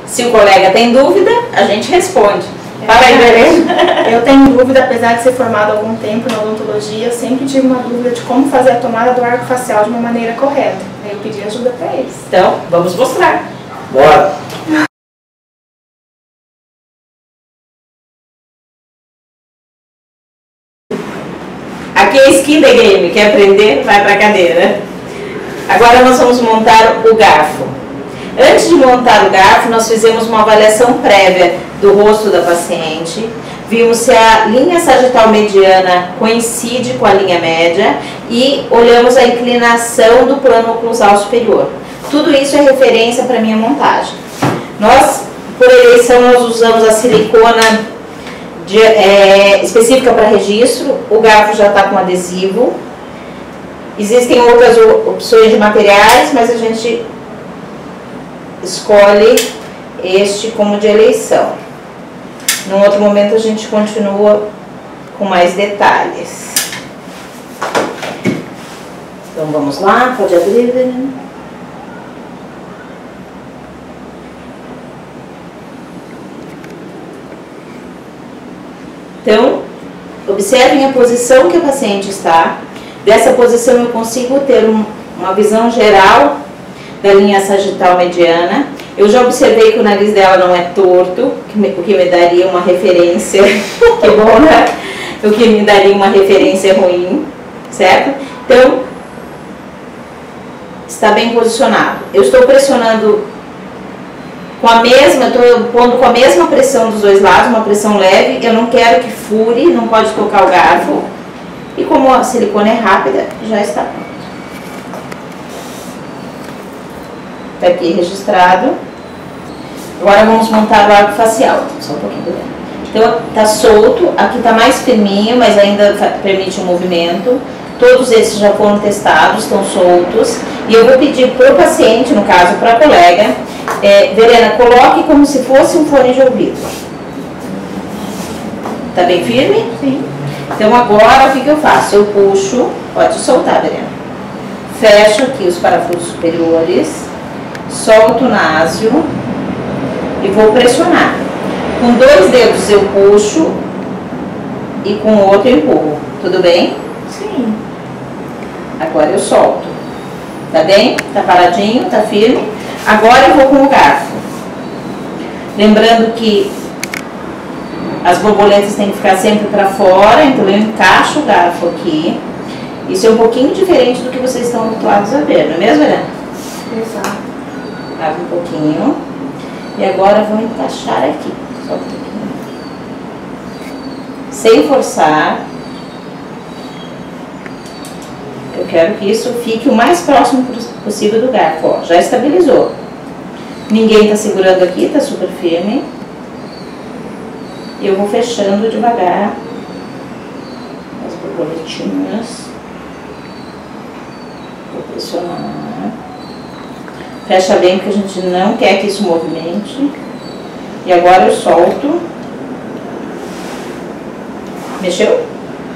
Se o colega tem dúvida, a gente responde. Fala aí, Verena. Eu tenho dúvida, apesar de ser formada há algum tempo na odontologia, eu sempre tive uma dúvida de como fazer a tomada do arco facial de uma maneira correta. Aí eu pedi ajuda para eles. Então, vamos mostrar. Bora! Aqui é Skin the Game. Quer aprender? Vai para a cadeira. Agora nós vamos montar o garfo. Antes de montar o garfo, nós fizemos uma avaliação prévia do rosto da paciente. Vimos se a linha sagital mediana coincide com a linha média e olhamos a inclinação do plano oclusal superior. Tudo isso é referência para a minha montagem. Nós, por eleição, nós usamos a silicona específica para registro. O garfo já está com adesivo. Existem outras opções de materiais, mas a gente escolhe este como de eleição. Num outro momento a gente continua com mais detalhes. Então vamos lá, pode abrir, Verena. Então, observem a posição que a paciente está. Dessa posição eu consigo ter uma visão geral da linha sagital mediana. Eu já observei que o nariz dela não é torto, o que me daria uma referência, que bom, né? O que me daria uma referência ruim, certo? Então, está bem posicionado. Eu estou pressionando com a mesma, estou pondo com a mesma pressão dos dois lados, uma pressão leve. Eu não quero que fure, não pode tocar o garfo. E como a silicone é rápida, já está pronto. Está aqui registrado. Agora vamos montar o arco facial. Só um pouquinho. Então está solto, aqui está mais firminho, mas ainda permite um movimento. Todos esses já foram testados, estão soltos. E eu vou pedir para o paciente, no caso para a colega, Verena, coloque como se fosse um fone de ouvido. Está bem firme? Sim. Então agora o que eu faço? Eu puxo, pode soltar, Verena. Fecho aqui os parafusos superiores, solto o násio e vou pressionar. Com 2 dedos eu puxo e com o outro eu empurro. Tudo bem? Sim. Agora eu solto. Tá bem? Tá paradinho, tá firme. Agora eu vou com o garfo. Lembrando que as borboletas têm que ficar sempre para fora, então eu encaixo o garfo aqui. Isso é um pouquinho diferente do que vocês estão habituados a ver, não é mesmo, Helena? Exato. Abre um pouquinho. E agora vou encaixar aqui. Só um pouquinho. Sem forçar. Eu quero que isso fique o mais próximo possível do garfo. Ó, já estabilizou. Ninguém está segurando aqui, está super firme. E eu vou fechando devagar as borboletinhas. Vou pressionar. Fecha bem, porque a gente não quer que isso movimente. E agora eu solto. Mexeu?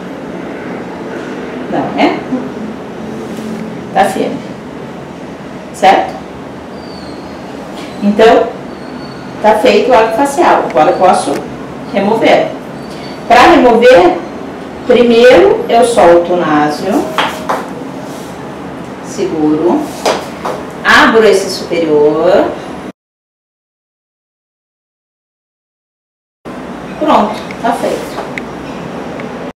Não, né? Tá firme. Certo? Então, tá feito o arco facial. Agora eu posso remover. Para remover, primeiro eu solto o násio. Seguro. Abro esse superior. Pronto, tá feito.